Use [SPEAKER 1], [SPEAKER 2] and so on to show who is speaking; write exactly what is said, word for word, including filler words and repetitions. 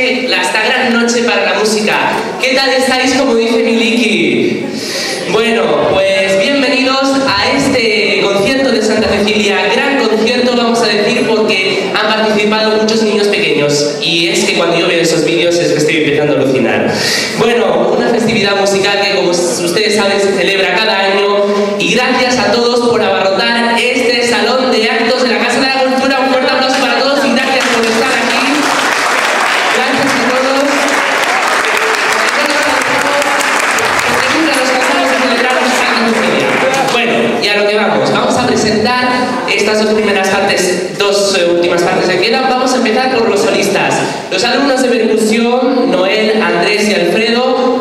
[SPEAKER 1] noche, esta gran noche para la música. ¿Qué tal estáis, como dice Miliki? Bueno, pues bienvenidos a este concierto de Santa Cecilia, gran concierto vamos a decir porque han participado muchos niños pequeños y es que cuando yo veo esos vídeos es que estoy empezando a alucinar. Bueno, una festividad musical que como ustedes saben se celebra cada año y gracias a todos por abarrotar este salón de actos de la Casa de la Cultura. Un fuerte aplauso para todos y gracias por estar aquí. Gracias a todos. Porque nunca nos cansamos de celebrar los Santa Cecilia. Bueno, y a lo que vamos. Vamos a presentar estas dos primeras partes, dos eh, últimas partes que quedan. Vamos a empezar por los solistas. Los alumnos de percusión, Noel, Andrés y Alfredo,